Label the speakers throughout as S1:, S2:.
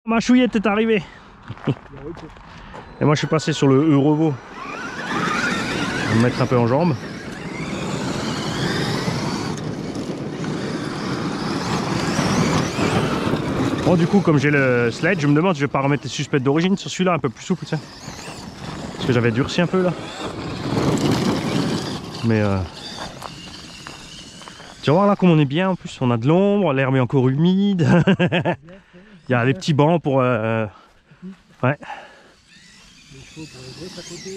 S1: Ma chouillette est arrivée. Et moi je suis passé sur le Eurovo. Je vais me mettre un peu en jambes. Bon du coup comme j'ai le sled, je me demande si je vais pas remettre les suspects d'origine sur celui-là un peu plus souple, tu sais. Parce que j'avais durci un peu là. Mais tu vas voir là comme on est bien en plus, on a de l'ombre, l'herbe est encore humide. Il y a des petits bancs pour... ouais.
S2: Les chevaux pour les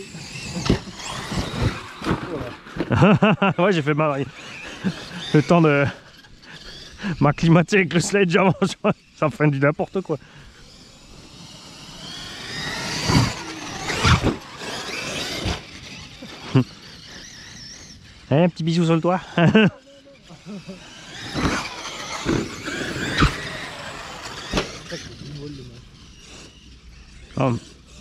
S2: à côté.
S1: Ouais, j'ai fait mal. Le temps de m'acclimater avec le sledge avant, ça me fait du n'importe quoi. Un petit bisou sur le toit. Oh.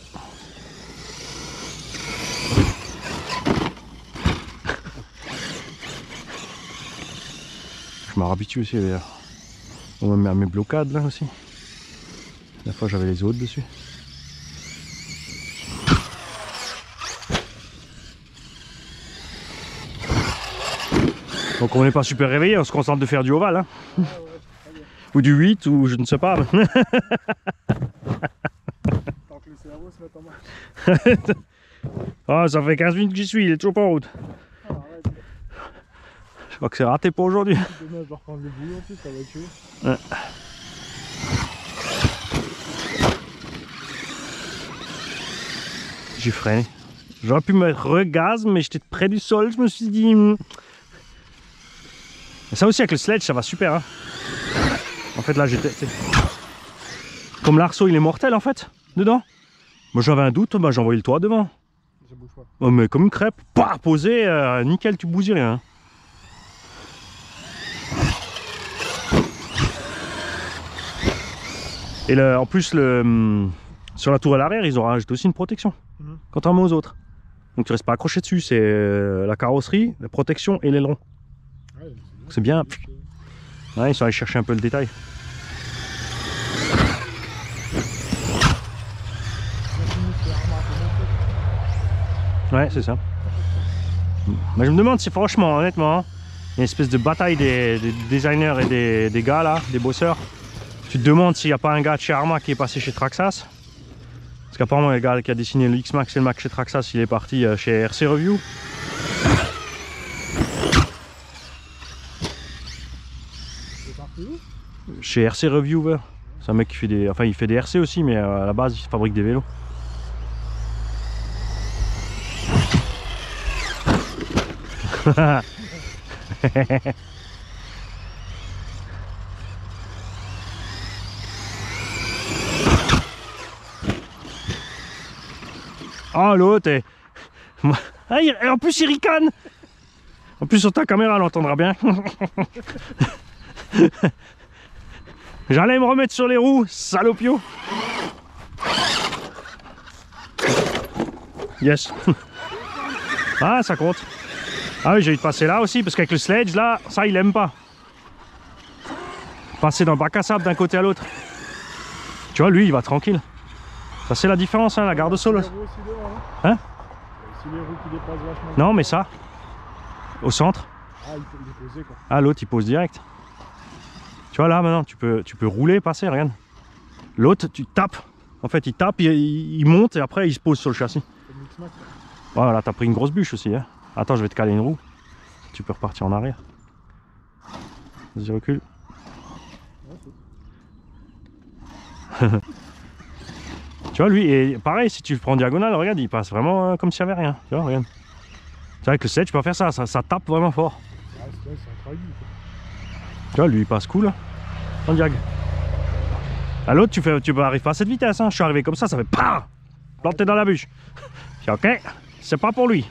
S1: Je m'en habitue aussi d'ailleurs. On va mettre mes blocades là aussi. La fois j'avais les autres dessus. Donc on n'est pas super réveillé, on se concentre de faire du ovale. Hein. Ah ouais, ou du 8 ou je ne sais pas.
S2: Tant que le cerveau se met en marche.
S1: Ah, ça fait 15 minutes que j'y suis, il est toujours pas en route.
S2: Ah, arrête.
S1: Je crois que c'est raté pour aujourd'hui.
S2: Demain je dois reprendre le boulot en plus, ça va être chaud.
S1: Ouais. J'ai freiné. J'aurais pu me regaz, mais j'étais près du sol, je me suis dit... Et ça aussi avec le sledge, ça va super. Hein. En fait là j'étais... Comme l'arceau il est mortel en fait, dedans. Moi j'avais un doute, bah, j'ai envoyé le toit devant.
S2: Ça bouge pas.
S1: Oh, mais comme une crêpe, pas posé, nickel, tu bousilles rien. Et en plus, sur la tour à l'arrière, ils ont rajouté aussi une protection, contrairement aux autres. Donc tu restes pas accroché dessus, c'est la carrosserie, la protection et l'aileron. Ouais, c'est bien. Ouais, ils sont allés chercher un peu le détail. Ouais, c'est ça. Mais je me demande si franchement, honnêtement, il y a une espèce de bataille des designers et des gars là, des bosseurs. Tu te demandes s'il n'y a pas un gars de chez Arma qui est passé chez Traxxas. Parce qu'apparemment le gars qui a dessiné le X-Max et le Max chez Traxxas, il est parti chez RC Review. Chez RC Reviewer. C'est un mec qui fait des... Enfin il fait des RC aussi, mais à la base il fabrique des vélos. Oh l'autre est... Ah, en plus il ricane. En plus sur ta caméra elle entendra bien. J'allais me remettre sur les roues, salopio. Yes. Ah ça compte. Ah oui j'ai eu de passer là aussi parce qu'avec le sledge là, ça il aime pas. Passer d'un bac à sable d'un côté à l'autre. Tu vois lui il va tranquille. Ça c'est la différence hein, la garde au sol. Hein? Non mais ça. Au centre.
S2: Ah il est posé quoi.
S1: Ah l'autre il pose direct. Tu vois là maintenant tu peux rouler, passer, regarde. L'autre tu tapes. En fait il tape, il monte et après il se pose sur le châssis. Voilà t'as pris une grosse bûche aussi hein. Attends je vais te caler une roue. Tu peux repartir en arrière. Vas-y recule. Tu vois lui et pareil si tu le prends en diagonale regarde il passe vraiment comme s'il n'y avait rien. Tu vois regarde. Tu vois avec le sledge tu peux faire ça, ça tape vraiment fort. Tu vois lui il passe cool en diag. À l'autre tu arrives pas à cette vitesse hein. Je suis arrivé comme ça fait PAM planté dans la bûche. Je dis ok c'est pas pour lui.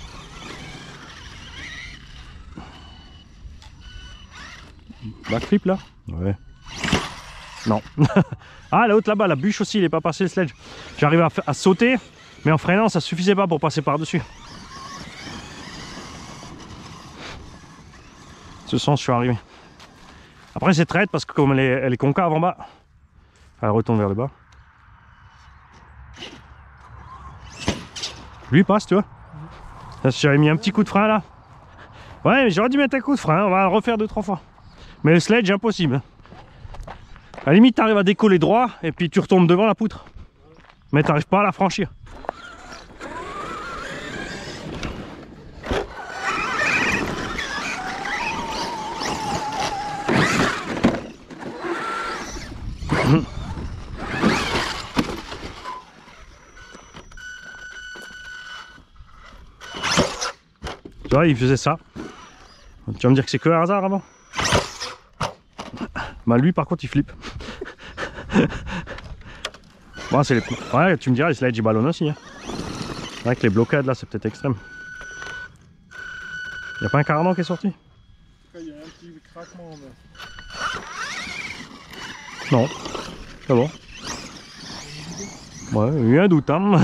S1: Backflip là? Ouais. Non. Ah l'autre là-bas, la bûche aussi, il est pas passé le sledge. J'arrive à sauter, mais en freinant ça suffisait pas pour passer par-dessus. Ce sens je suis arrivé. Après c'est traite parce que comme elle est concave en bas, Elle retourne vers le bas. Lui passe, tu vois. J'avais mis un petit coup de frein là. Ouais, mais j'aurais dû mettre un coup de frein, on va le refaire 2-3 fois. Mais le sledge, impossible. À la limite, tu arrives à décoller droit et puis tu retombes devant la poutre. Mais tu n'arrives pas à la franchir. Tu vois, il faisait ça. Tu vas me dire que c'est que un hasard avant? Bah lui par contre il flippe. Bon, c'est les... Ouais, tu me diras, les slides ils ballonnent aussi. Hein. Avec les blocades là, c'est peut-être extrême. Y'a pas un cardan qui est sorti?
S2: Il y a un petit craquement. Mais...
S1: Non, c'est bon. Ouais, il y a un doute hein.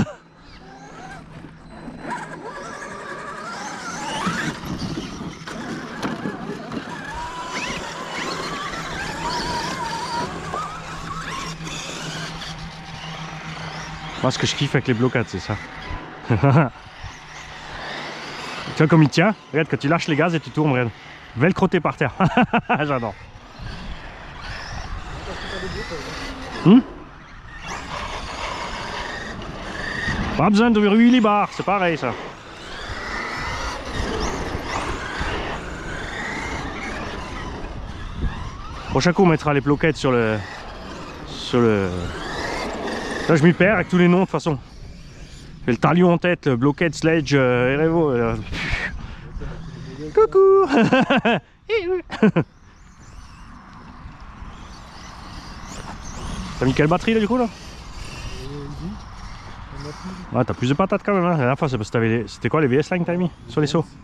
S1: Moi, ce que je kiffe avec les blocades, c'est ça. Tu vois comme il tient? Regarde, quand tu lâches les gaz et tu tournes, regarde. Velcroté par terre. J'adore. Pas besoin de wheelie bar, c'est pareil ça. Prochain coup, on mettra les bloquettes sur le... Là, je m'y perds avec tous les noms de toute façon. J'ai le Talion en tête, le Blockhead, Sledge, Erevo. Coucou. T'as mis quelle batterie là du coup là? Ouais, t'as plus de patates quand même. Hein. La dernière fois, c'est parce que c'était quoi les VS-Line que t'avais mis sur les sauts?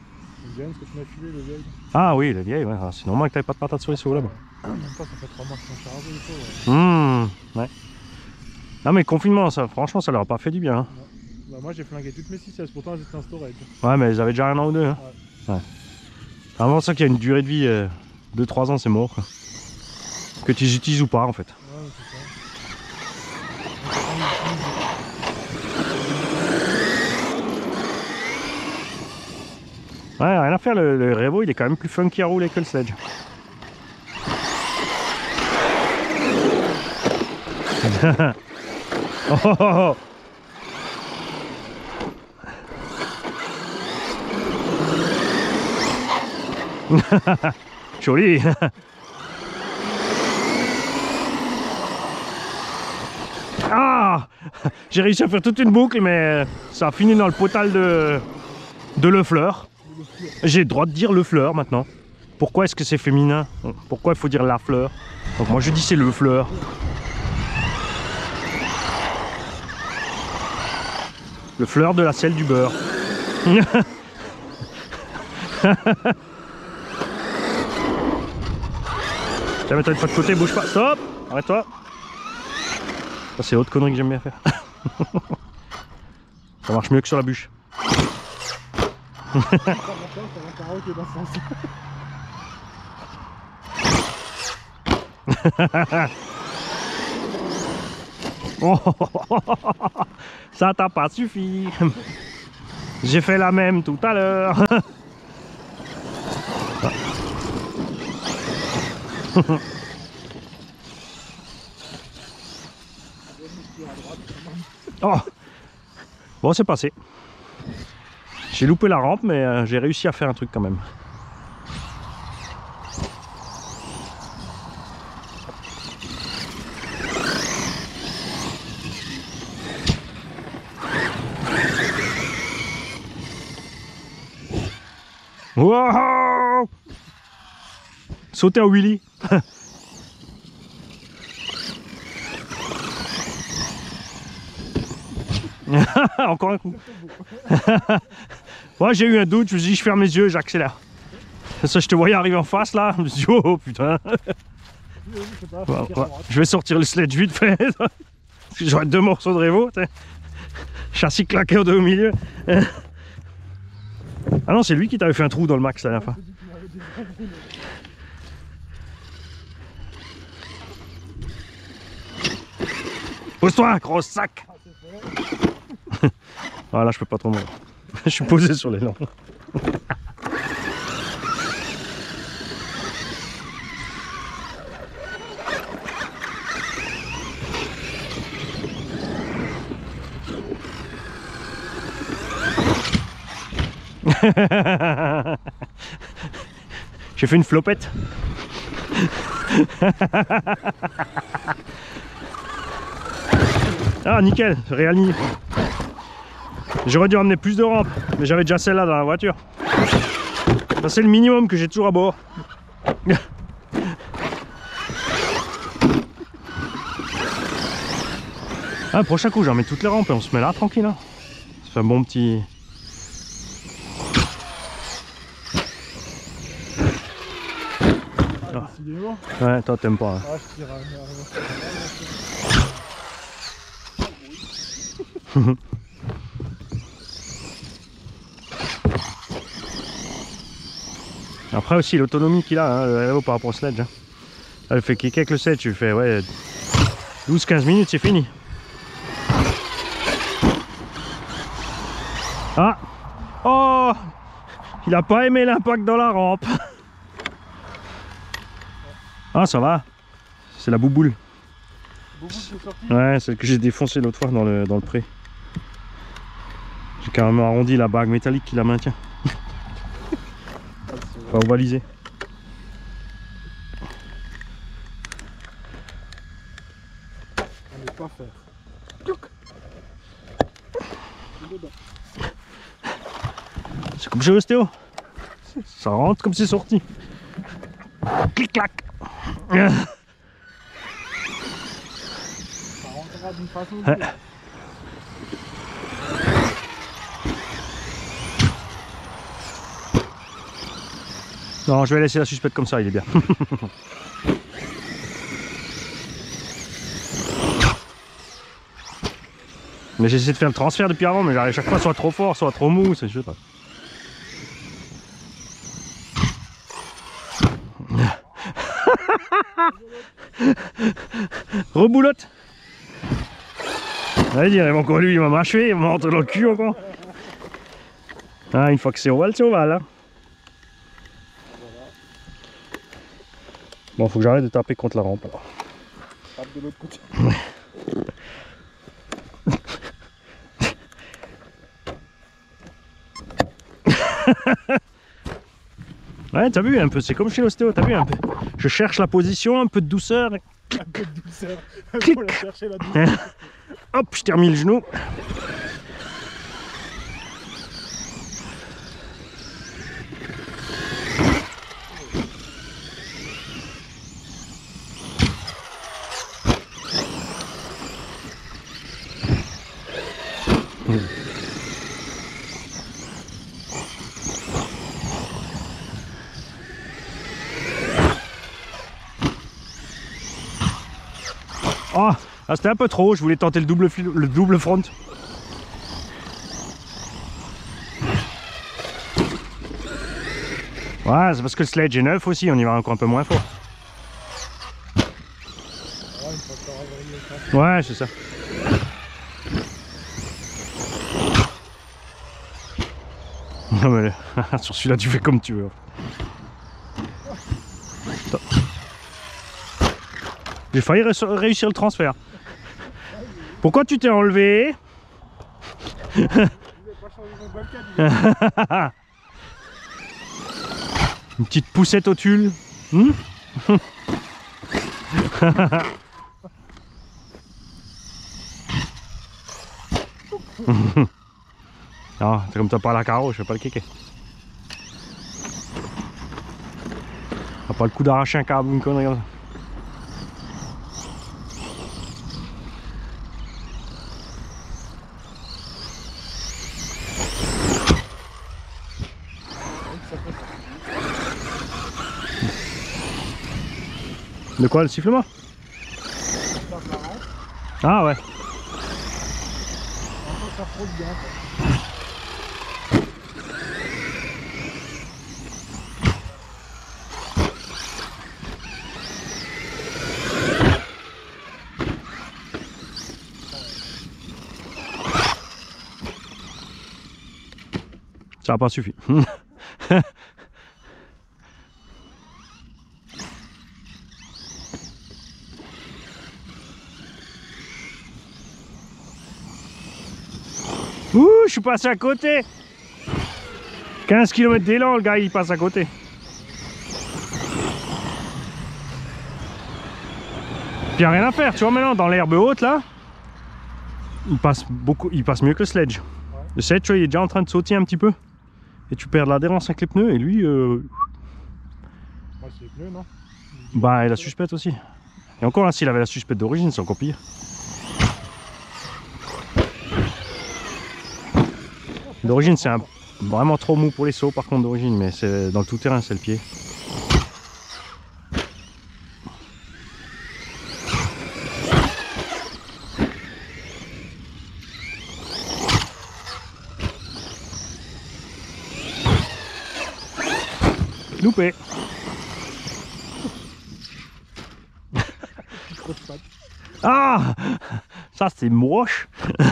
S1: Ah oui, les vieilles, ouais. C'est normal que t'avais pas de patates sur les sauts là-bas.
S2: Même pas, ça fait 3 mois qu'ils sont chargés les sauts.
S1: Ouais. Non mais le confinement, ça, franchement, ça leur a pas fait du bien. Hein.
S2: Bah, moi j'ai flingué toutes mes 6S, pourtant elles étaient en storage.
S1: Ouais, mais ils avaient déjà un an ou deux. Hein. Ouais. C'est vraiment ça qu'il y a une durée de vie 2-3 ans, c'est mort. Quoi. Que tu les utilises ou pas en fait.
S2: Ouais, c'est ça.
S1: Ouais, rien à faire, le Revo il est quand même plus funky à rouler que le Sledge. Oh, oh, oh. Joli. Ah, j'ai réussi à faire toute une boucle mais ça a fini dans le potal de Le Fleur. J'ai le droit de dire Le Fleur maintenant. Pourquoi est-ce que c'est féminin? Pourquoi il faut dire La Fleur? Donc moi je dis c'est Le Fleur. Le fleur de la selle du beurre. Tiens, mets-toi une fois de côté, bouge pas. Stop. Arrête-toi. Ça, c'est l'autre connerie que j'aime bien faire. Ça marche mieux que sur la bûche. Ça t'a pas suffi. J'ai fait la même tout à l'heure. Oh. Bon, c'est passé. J'ai loupé la rampe, mais j'ai réussi à faire un truc quand même. Wow! Sauter en wheelie. Encore un coup. Moi j'ai eu un doute, je me suis dit je ferme les yeux, j'accélère. Ça je te voyais arriver en face là, je me suis dit oh putain. Je vais sortir le sledge vite fait. J'aurai 2 morceaux de Revo. Châssis claqué au milieu. Ah non, c'est lui qui t'avait fait un trou dans le max la dernière fois. Pose-toi, gros sac. Ah là, je peux pas tomber. Je suis posé sur l'élan. J'ai fait une flopette. Ah nickel, réaligné. J'aurais dû ramener plus de rampes, mais j'avais déjà celle-là dans la voiture. Ça c'est le minimum que j'ai toujours à bord. Ah, prochain coup j'en mets toutes les rampes et on se met là tranquille. Hein. Ça fait un bon petit...
S2: Ah, décidément.
S1: Ouais, toi t'aimes pas. Hein.
S2: Ah, je tire à
S1: Après aussi l'autonomie qu'il a, hein, le vélo par rapport au sledge. Hein. Elle fait kicker avec le sledge, tu fais ouais 12-15 minutes, c'est fini. Ah. Oh. Il a pas aimé l'impact dans la rampe. Ah ça va. C'est la bouboule.
S2: Bouboule qui est sortie.
S1: Ouais, celle que j'ai défoncée l'autre fois dans le pré. J'ai carrément arrondi la bague métallique qui la maintient. Pas ovalisé.
S2: On n'est pas faire.
S1: C'est comme chez Ostéo. Ça rentre comme c'est sorti. Clic clac.
S2: Ça rentrera d'une façon ou d'une autre.
S1: Non, je vais laisser la suspecte comme ça, il est bien. Mais j'essaie de faire le transfert depuis avant, mais j'arrive chaque fois soit trop fort, soit trop mou, je sais pas. Reboulotte. Allez dire, encore lui, il m'a mâché, il m'a rentré dans le cul encore. Ah, une fois que c'est ovale, c'est ovale. Hein. Bon, faut que j'arrête de taper contre la rampe alors.
S2: Tape de l'autre côté.
S1: Ouais, t'as vu un peu, c'est comme chez l'ostéo, t'as vu un peu. Je cherche la position, un peu de douceur.
S2: Un peu de douceur. Il faut la chercher la douceur.
S1: Hop, je t'ai remis le genou. Oh, ah, c'était un peu trop, je voulais tenter le double front. Ouais, c'est parce que le sledge est neuf aussi, on y va encore un peu moins fort. Ouais, c'est ça. Non mais sur celui-là tu fais comme tu veux. J'ai failli réussir le transfert. Pourquoi tu t'es enlevé?
S2: Je vais pas changer mon balcon.
S1: Une petite poussette au tulle. Ah, c'est comme t'as pas la carreau, je vais pas le kicker. T'as pas le coup d'arracher un câble ou une connerie comme ça. De quoi, le sifflement? Ah ouais.
S2: Ça frôle bien.
S1: Ça n'a pas suffi. Ouh, je suis passé à côté. 15 km d'élan, le gars il passe à côté. Puis il n'y a rien à faire, tu vois maintenant dans l'herbe haute là, il passe mieux que le sledge. Ouais. Le sledge, tu vois, il est déjà en train de sauter un petit peu. Et tu perds de l'adhérence avec les pneus et lui...
S2: Ouais, c'est les pneus, non?
S1: Bah, il a la suspette aussi. Et encore là, s'il avait la suspette d'origine, c'est encore pire. D'origine, c'est vraiment trop mou pour les sauts par contre d'origine, mais c'est dans le tout-terrain, c'est le pied. Loupé. Ah, ça c'est moche.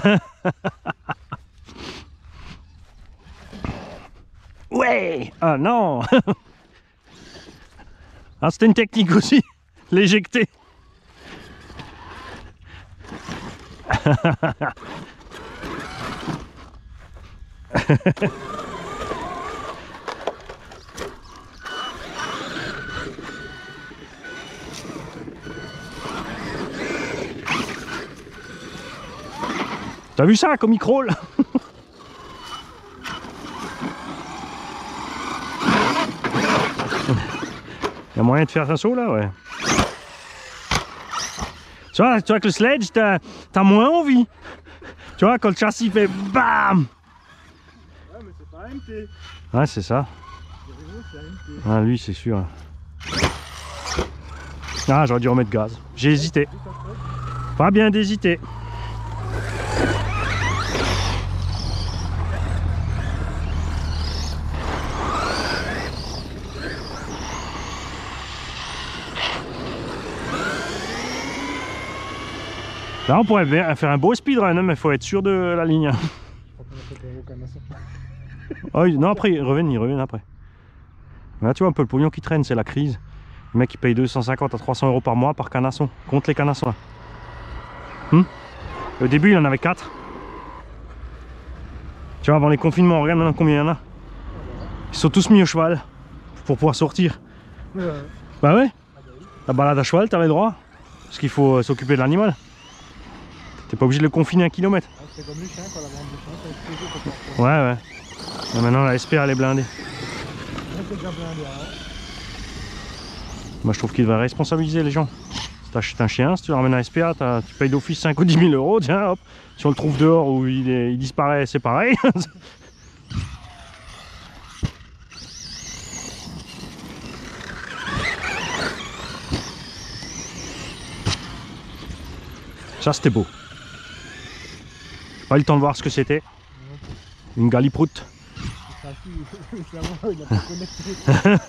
S1: Ouais. Ah non. Ah, c'était une technique aussi, l'éjecter. T'as vu ça comme il crawl? Il y a moyen de faire un saut là, ouais. Tu vois que le sledge, t'as moins envie. Tu vois, quand le châssis fait BAM!
S2: Ouais, mais c'est pas un MT.
S1: Ouais, c'est ça. Ah, lui, c'est sûr. Ah, j'aurais dû remettre gaz. J'ai hésité. Pas bien d'hésiter. Là, on pourrait faire un beau speedrun, mais il faut être sûr de la ligne. Oh, non, après, ils reviennent après. Là, tu vois un peu le pognon qui traîne, c'est la crise. Le mec, il paye 250 à 300 € par mois par canasson. Compte les canassons là. Au début, il en avait 4. Tu vois, avant les confinements, regarde maintenant combien il y en a. Ils sont tous mis au cheval pour pouvoir sortir. Bah ouais. La balade à cheval, t'avais le droit. Parce qu'il faut s'occuper de l'animal. T'es pas obligé de le confiner 1 kilomètre.
S2: C'est comme les chiens, quand la bande de chiens, ça va être toujours.
S1: Ouais, ouais. Et maintenant, la SPA, elle est blindée. Moi, je trouve qu'il devrait responsabiliser les gens. Si t'achètes un chien, si tu le ramènes à SPA, tu payes d'office 5 ou 10 000 €. Tiens, hop, si on le trouve dehors ou il disparaît, c'est pareil. Ça, c'était beau. Pas eu le temps de voir ce que c'était. Une galiproute.
S2: Il a pas connecté.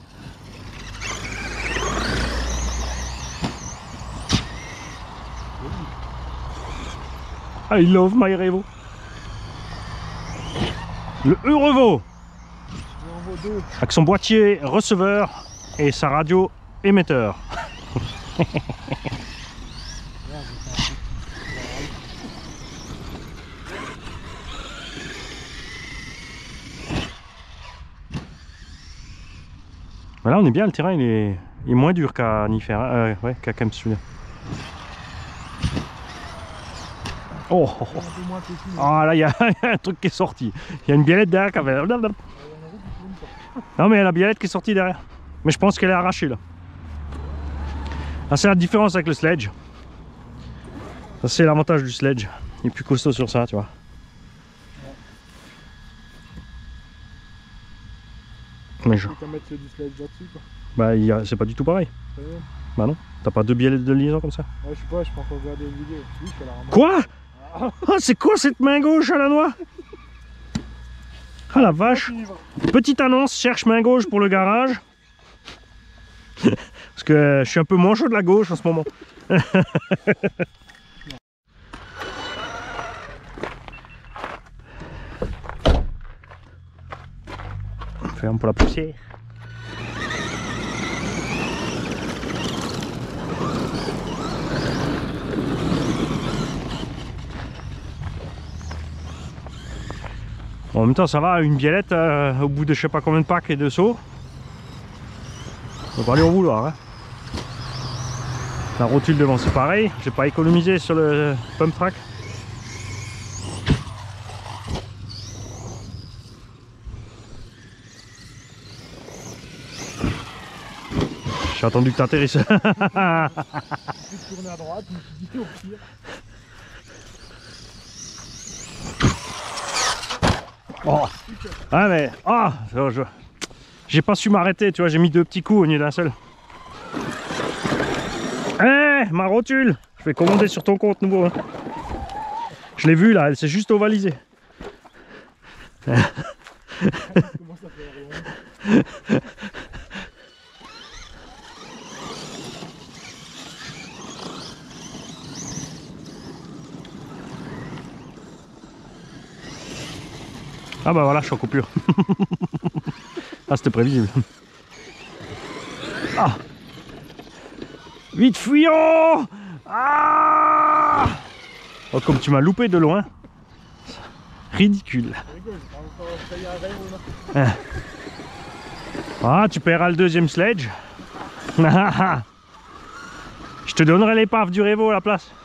S1: I love my Revo. Le Revo. Avec son boîtier receveur et sa radio émetteur. Là on est bien, le terrain il est moins dur qu'à Niffer, ouais, qu'à Kempsula. Oh, oh, oh. Ah là il y a un truc qui est sorti. Il y a une biellette derrière qui avait... Non mais il y a la biellette qui est sortie derrière. Mais je pense qu'elle est arrachée là. Là c'est la différence avec le sledge. Ça c'est l'avantage du sledge. Il est plus costaud sur ça, tu vois. Mais je... Bah c'est pas du tout pareil. Bah non, t'as pas 2 biellettes de liaison comme ça.
S2: Ouais, je sais pas, je peux encore regarder une vidéo. Oui, je fais la ramasse.
S1: Quoi? Ah, c'est quoi cette main gauche à la noix? Ah la vache. Petite annonce, cherche main gauche pour le garage. Parce que je suis un peu manchot de la gauche en ce moment. ferme pour la poussière. Bon, en même temps ça va, une biellette au bout de je sais pas combien de packs et de sauts. On va pas lui en vouloir. Hein. La rotule devant c'est pareil, j'ai pas économisé sur le pump track. J'ai attendu que tu atterrisses.
S2: Je suis tourné à droite, je me suis dit au pire.
S1: Oh. Ah mais j'ai pas su m'arrêter, tu vois, j'ai mis 2 petits coups au lieu d'un seul. Eh, ma rotule, je vais commander sur ton compte nouveau. Hein. Je l'ai vu là, elle s'est juste ovalisée.
S2: Comment ça fait rien.
S1: Ah bah voilà, je suis en coupure. Ah, c'était prévisible. Ah, vite fuyons. Ah, oh, comme tu m'as loupé de loin. Ridicule. Ah, tu paieras le 2e sledge. Je te donnerai l'épave du Revo à la place.